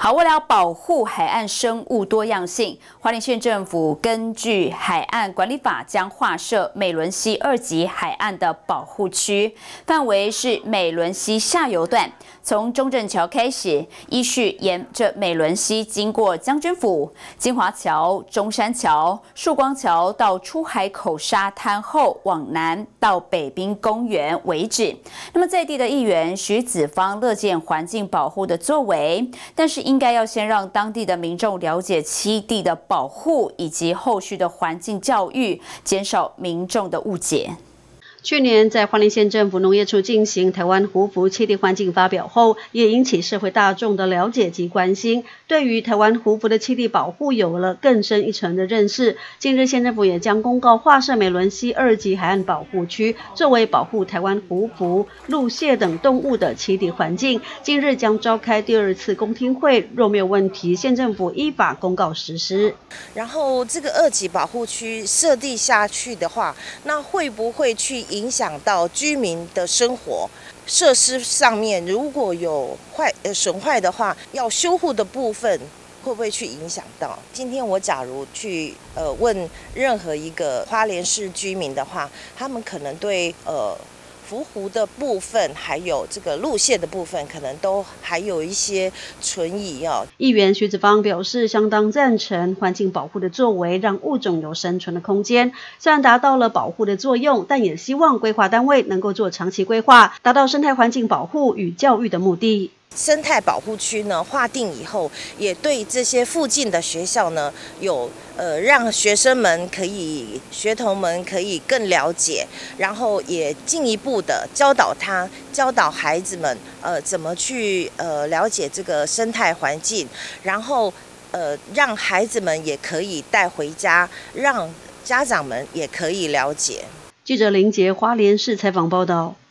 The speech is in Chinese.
好，为了保护海岸生物多样性，花莲县政府根据海岸管理法，将划设美仑溪2级海岸的保护区，范围是美仑溪下游段，从中正桥开始，依序沿着美仑溪经过将军府、金华桥、中山桥、曙光桥到出海口沙滩后往南到北滨公园为止。那么在地的议员徐子芳乐见环境保护的作为，但是应该要先让当地的民众了解栖地的保护以及后续的环境教育，减少民众的误解。 去年在花莲县政府农业处进行台湾胡福栖地环境发表后，也引起社会大众的了解及关心，对于台湾胡福的栖地保护有了更深一层的认识。近日县政府也将公告划设美仑溪2级海岸保护区，作为保护台湾胡福、陆蟹等动物的栖地环境。近日将召开第2次公听会，若没有问题，县政府依法公告实施。 然后这个2级保护区设定下去的话，那会不会去影响到居民的生活？设施上面如果有损坏的话，要修护的部分会不会去影响到？今天我假如去问任何一个花莲市居民的话，他们可能对福湖的部分，还有这个陆蟹的部分，可能都还有一些存疑哦。 议员徐子芳表示，相当赞成环境保护的作为，让物种有生存的空间。虽然达到了保护的作用，但也希望规划单位能够做长期规划，达到生态环境保护与教育的目的。 生态保护区呢划定以后，也对这些附近的学校呢有让学生们学童们可以更了解，然后也进一步的教导孩子们怎么去了解这个生态环境，然后让孩子们也可以带回家，让家长们也可以了解。 记者林杰花莲市采访报道。